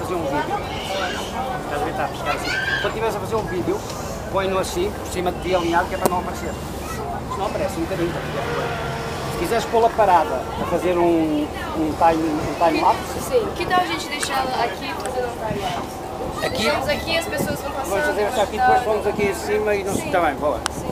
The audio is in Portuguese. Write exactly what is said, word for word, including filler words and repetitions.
fazer um vídeo, estás a ver, está a pescar assim. Quando estiveres a fazer um vídeo, põe-no assim, por cima de ti alinhado, que é para não aparecer. Se não aparece um bocadinho, se quiseres pô-la parada, a fazer um, um time, um time lapse. Sim, que tal a gente deixar ela aqui fazendo um time lapse? Aqui, Deixamos aqui, as pessoas vão passando. vamos fazer essa aqui, depois vamos aqui em cima e não se está bem, boa. Sim.